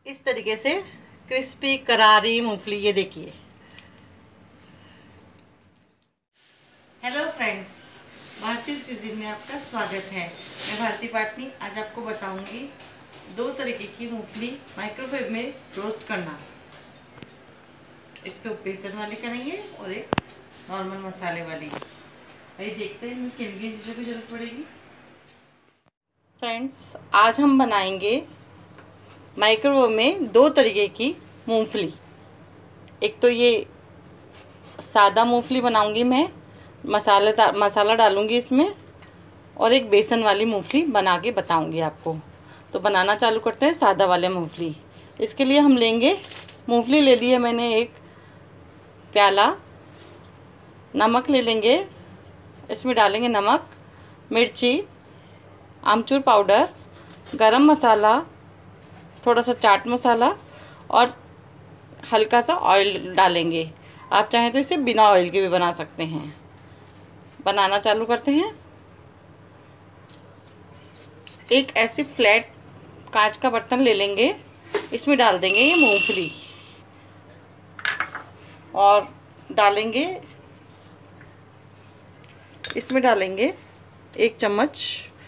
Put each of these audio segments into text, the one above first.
इस तरीके से क्रिस्पी करारी मूंगफली, ये देखिए। हेलो फ्रेंड्स, भारतीय क्विज़ीन में आपका स्वागत है। मैं भारती पाटनी आज आपको बताऊंगी 2 तरीके की मूंगफली माइक्रोवेव में रोस्ट करना। एक तो बेसन वाली करेंगे और एक नॉर्मल मसाले वाली। भाई देखते हैं किन किन चीज़ों की ज़रूरत पड़ेगी। फ्रेंड्स, आज हम बनाएंगे माइक्रोवेव में 2 तरीके की मूंगफली। एक तो ये सादा मूंगफली बनाऊंगी मैं, मसाला डालूंगी इसमें, और एक बेसन वाली मूंगफली बना के बताऊंगी आपको। तो बनाना चालू करते हैं सादा वाले मूंगफली। इसके लिए हम लेंगे, मूंगफली ले ली है मैंने 1 प्याला। नमक ले लेंगे, इसमें डालेंगे नमक, मिर्ची, आमचूर पाउडर, गरम मसाला, थोड़ा सा चाट मसाला और हल्का सा ऑयल डालेंगे। आप चाहें तो इसे बिना ऑयल के भी बना सकते हैं। बनाना चालू करते हैं। एक ऐसे फ्लैट कांच का बर्तन ले लेंगे, इसमें डाल देंगे ये मूंगफली और इसमें डालेंगे 1 चम्मच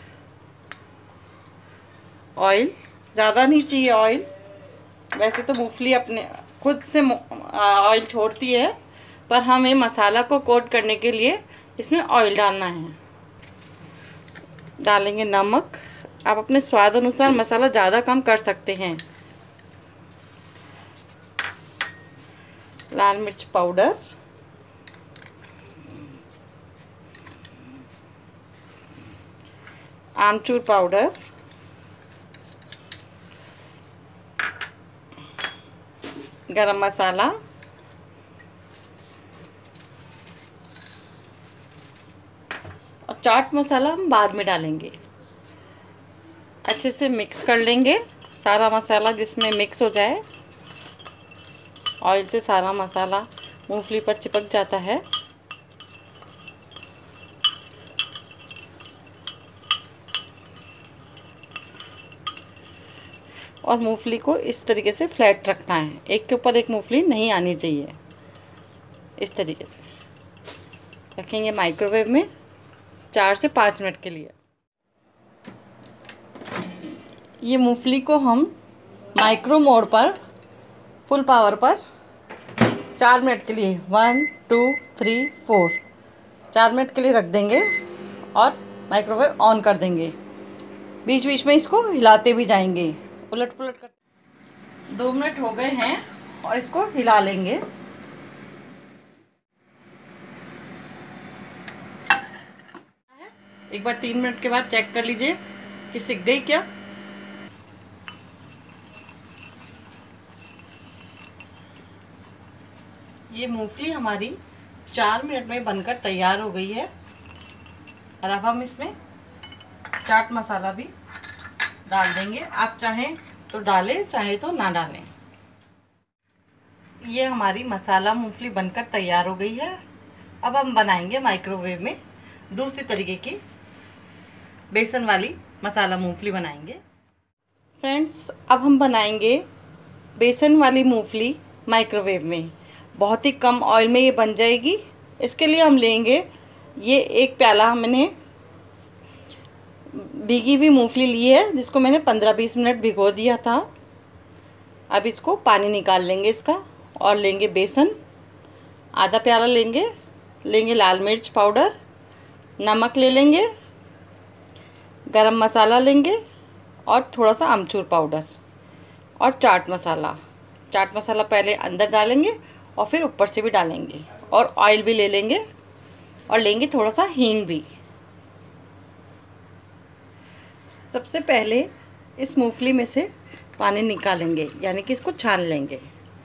ऑयल। ज़्यादा नहीं चाहिए ऑयल, वैसे तो मूंगफली अपने खुद से ऑयल छोड़ती है, पर हमें मसाला को कोट करने के लिए इसमें ऑयल डालना है। डालेंगे नमक, आप अपने स्वाद अनुसार मसाला ज़्यादा कम कर सकते हैं। लाल मिर्च पाउडर, आमचूर पाउडर, गरम मसाला और चाट मसाला हम बाद में डालेंगे। अच्छे से मिक्स कर लेंगे सारा मसाला, जिसमें मिक्स हो जाए। ऑयल से सारा मसाला मूंगफली पर चिपक जाता है। और मूंगफली को इस तरीके से फ्लैट रखना है, एक के ऊपर एक मूंगफली नहीं आनी चाहिए। इस तरीके से रखेंगे माइक्रोवेव में 4 से 5 मिनट के लिए। ये मूंगफली को हम माइक्रो मोड पर, फुल पावर पर 4 मिनट के लिए 1 2 3 4 4 मिनट के लिए रख देंगे और माइक्रोवेव ऑन कर देंगे। बीच बीच में इसको हिलाते भी जाएंगे, उलट पुलट कर। 2 मिनट हो गए हैं और इसको हिला लेंगे। एक बार 3 मिनट के बाद चेक कर लीजिए कि सिक गई क्या। ये मूंगफली हमारी 4 मिनट में बनकर तैयार हो गई है। और अब हम इसमें चाट मसाला भी डाल देंगे। आप चाहें तो डालें, चाहे तो ना डालें। ये हमारी मसाला मूंगफली बनकर तैयार हो गई है। अब हम बनाएंगे माइक्रोवेव में दूसरी तरीके की बेसन वाली मसाला मूंगफली बनाएंगे। फ्रेंड्स, अब हम बनाएंगे बेसन वाली मूंगफली माइक्रोवेव में। बहुत ही कम ऑयल में ये बन जाएगी। इसके लिए हम लेंगे ये 1 प्याला मैंने भीगी हुई मूंगफली ली है, जिसको मैंने 15-20 मिनट भिगो दिया था। अब इसको पानी निकाल लेंगे इसका, और लेंगे बेसन आधा प्याला लेंगे लाल मिर्च पाउडर, नमक ले लेंगे, गरम मसाला लेंगे और थोड़ा सा आमचूर पाउडर और चाट मसाला पहले अंदर डालेंगे और फिर ऊपर से भी डालेंगे, और ऑयल भी ले लेंगे और लेंगे थोड़ा सा हींग भी। सबसे पहले इस मूंगफली में से पानी निकालेंगे, यानी कि इसको छान लेंगे।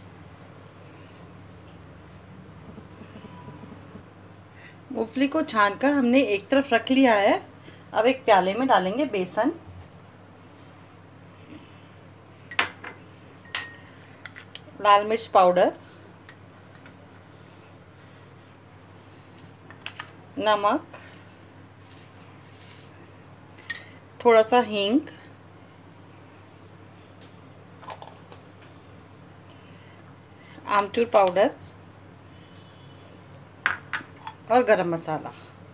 मूंगफली को छानकर हमने एक तरफ रख लिया है। अब एक प्याले में डालेंगे बेसन, लाल मिर्च पाउडर, नमक, थोड़ा सा हींग, आमचूर पाउडर और गरम मसाला,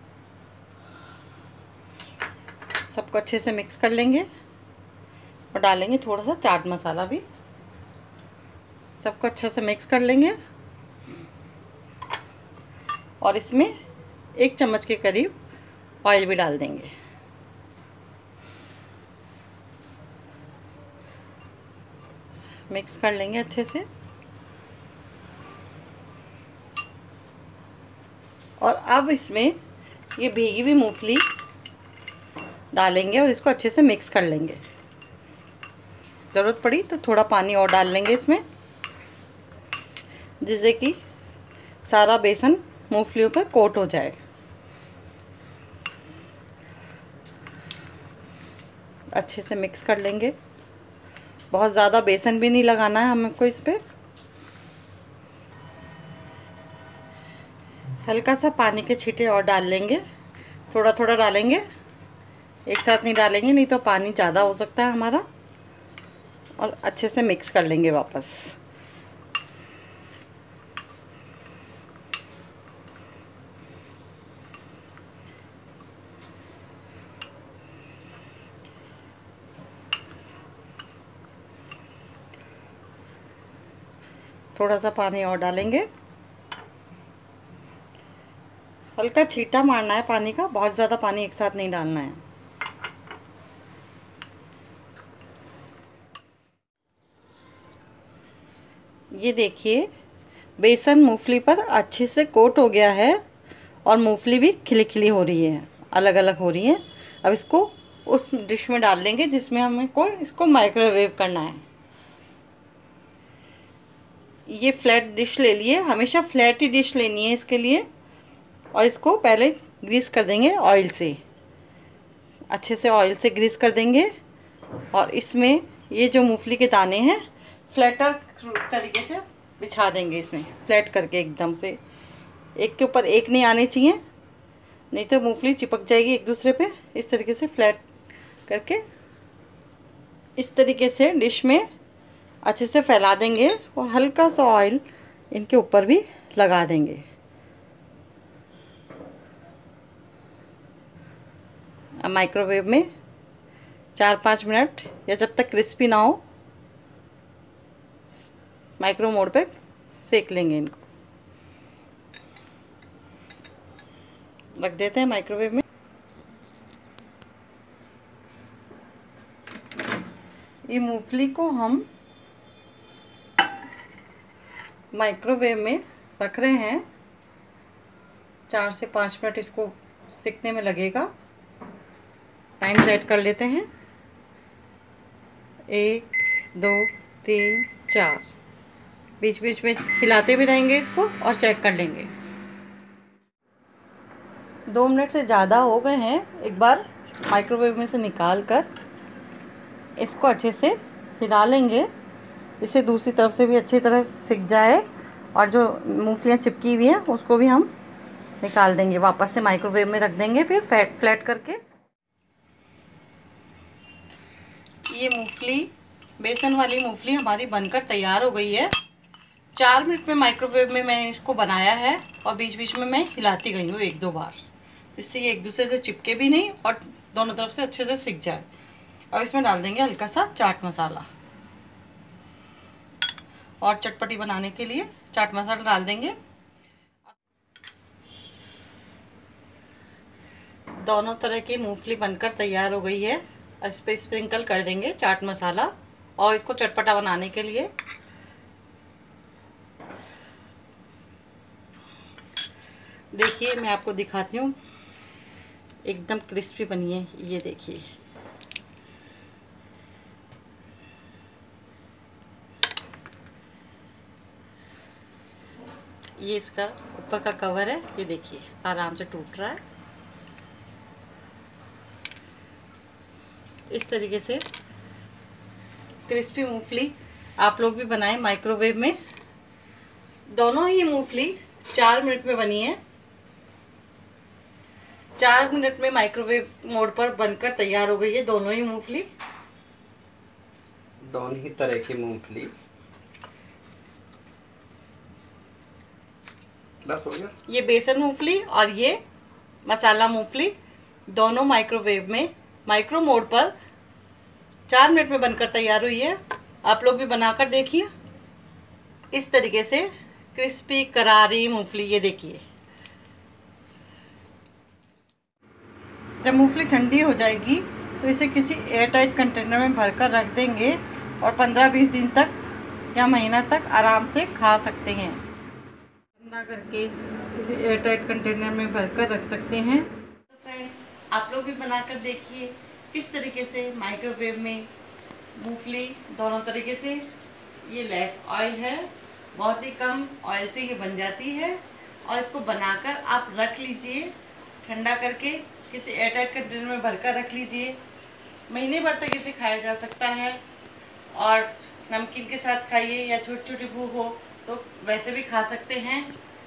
सबको अच्छे से मिक्स कर लेंगे और डालेंगे थोड़ा सा चाट मसाला भी। सबको अच्छे से मिक्स कर लेंगे और इसमें 1 चम्मच के करीब ऑयल भी डाल देंगे। मिक्स कर लेंगे अच्छे से और अब इसमें ये भीगी हुई मूंगफली डालेंगे और इसको अच्छे से मिक्स कर लेंगे। ज़रूरत पड़ी तो थोड़ा पानी और डाल लेंगे इसमें, जिससे कि सारा बेसन मूंगफलियों पर कोट हो जाए। अच्छे से मिक्स कर लेंगे। बहुत ज़्यादा बेसन भी नहीं लगाना है हमको इस पर। हल्का सा पानी के छींटे और डाल लेंगे, थोड़ा थोड़ा डालेंगे, एक साथ नहीं डालेंगे, नहीं तो पानी ज़्यादा हो सकता है हमारा। और अच्छे से मिक्स कर लेंगे वापस। थोड़ा सा पानी और डालेंगे, हल्का छींटा मारना है पानी का, बहुत ज़्यादा पानी एक साथ नहीं डालना है। ये देखिए बेसन मूंगफली पर अच्छे से कोट हो गया है और मूंगफली भी खिली खिली हो रही है, अलग अलग हो रही है। अब इसको उस डिश में डाल लेंगे जिसमें हमें इसको माइक्रोवेव करना है। ये फ्लैट डिश ले लिए, हमेशा फ्लैट ही डिश लेनी है इसके लिए। और इसको पहले ग्रीस कर देंगे ऑयल से, अच्छे से ऑयल से ग्रीस कर देंगे। और इसमें ये जो मूंगफली के दाने हैं फ्लैटर तरीके से बिछा देंगे, इसमें फ्लैट करके एकदम से, एक के ऊपर एक नहीं आने चाहिए, नहीं तो मूंगफली चिपक जाएगी एक दूसरे पे। इस तरीके से फ्लैट करके इस तरीके से डिश में अच्छे से फैला देंगे और हल्का सा ऑयल इनके ऊपर भी लगा देंगे। अब माइक्रोवेव में 4-5 मिनट या जब तक क्रिस्पी ना हो माइक्रो मोड पे सेक लेंगे। इनको रख देते हैं माइक्रोवेव में। ये मूंगफली को हम माइक्रोवेव में रख रहे हैं, 4 से 5 मिनट इसको सिकने में लगेगा। टाइम सेट कर लेते हैं, 1 2 3 4। बीच बीच में हिलाते भी रहेंगे इसको और चेक कर लेंगे। 2 मिनट से ज़्यादा हो गए हैं। एक बार माइक्रोवेव में से निकाल कर इसको अच्छे से हिला लेंगे, इससे दूसरी तरफ से भी अच्छी तरह सिक जाए और जो मूंगफलियाँ चिपकी हुई हैं उसको भी हम निकाल देंगे। वापस से माइक्रोवेव में रख देंगे फिर फ्लैट करके। ये मूंगफली, बेसन वाली मूंगफली हमारी बनकर तैयार हो गई है। 4 मिनट में माइक्रोवेव में मैंने इसको बनाया है और बीच बीच में मैं हिलाती गई हूँ 1-2 बार, जिससे ये एक दूसरे से चिपके भी नहीं और दोनों तरफ से अच्छे से सिक जाए। अब इसमें डाल देंगे हल्का सा चाट मसाला, और चटपटी बनाने के लिए चाट मसाला डाल देंगे। दोनों तरह की मूंगफली बनकर तैयार हो गई है। इस पर स्प्रिंकल कर देंगे चाट मसाला और इसको चटपटा बनाने के लिए। देखिए मैं आपको दिखाती हूँ, एकदम क्रिस्पी बनी है। ये देखिए, ये इसका ऊपर का कवर है, ये देखिए आराम से टूट रहा है। इस तरीके से क्रिस्पी मूंगफली आप लोग भी बनाएं माइक्रोवेव में। दोनों ही मूंगफली 4 मिनट में बनी है। 4 मिनट में माइक्रोवेव मोड पर बनकर तैयार हो गई है दोनों ही मूंगफली। दोनों ही तरह की मूंगफली 10 हो गया। ये बेसन मूंगफली और ये मसाला मूंगफली दोनों माइक्रोवेव में माइक्रो मोड पर 4 मिनट में बनकर तैयार हुई है। आप लोग भी बनाकर देखिए। इस तरीके से क्रिस्पी करारी मूंगफली, ये देखिए। जब मूंगफली ठंडी हो जाएगी तो इसे किसी एयरटाइट कंटेनर में भरकर रख देंगे और 15-20 दिन तक या महीना तक आराम से खा सकते हैं। ठंडा करके किसी एयरटाइट कंटेनर में भरकर रख सकते हैं। तो फ्रेंड्स, आप लोग भी बनाकर देखिए किस तरीके से माइक्रोवेव में मूंगफली दोनों तरीके से। ये लेस ऑयल है, बहुत ही कम ऑयल से ये बन जाती है। और इसको बनाकर आप रख लीजिए, ठंडा करके किसी एयरटाइट कंटेनर में भरकर रख लीजिए। महीने भर तक इसे खाया जा सकता है और नमकीन के साथ खाइए या छोटी छोटी भूख हो तो वैसे भी खा सकते हैं।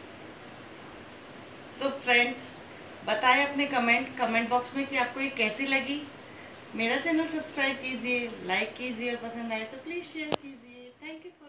तो फ्रेंड्स, बताएं अपने कमेंट बॉक्स में कि आपको ये कैसी लगी। मेरा चैनल सब्सक्राइब कीजिए, लाइक कीजिए और पसंद आए तो प्लीज़ शेयर कीजिए। Thank you.